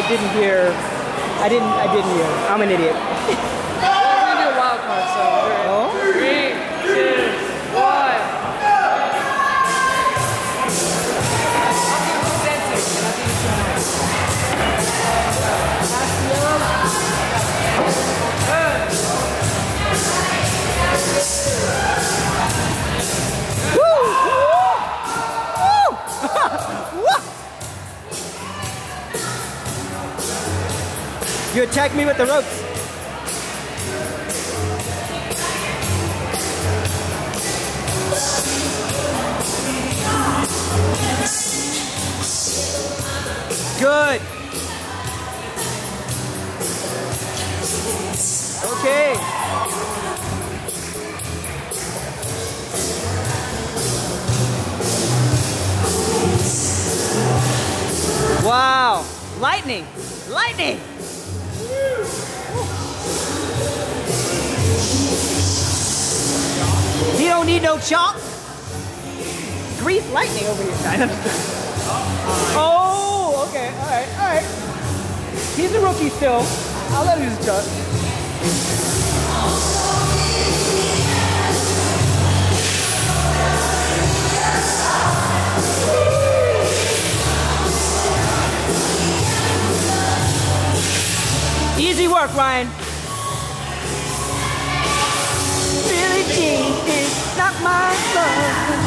didn't hear. I didn't hear. I'm an idiot. We're gonna do a wild card, so Oh? 3, 2, 1. You attacked me with the ropes. Good. Okay. Wow. Lightning. Lightning. He don't need no chop. Grease lightning over here. Oh, okay. All right. All right. He's a rookie still. I'll let him use chop. Easy work, Ryan. Billie Jean is not my love.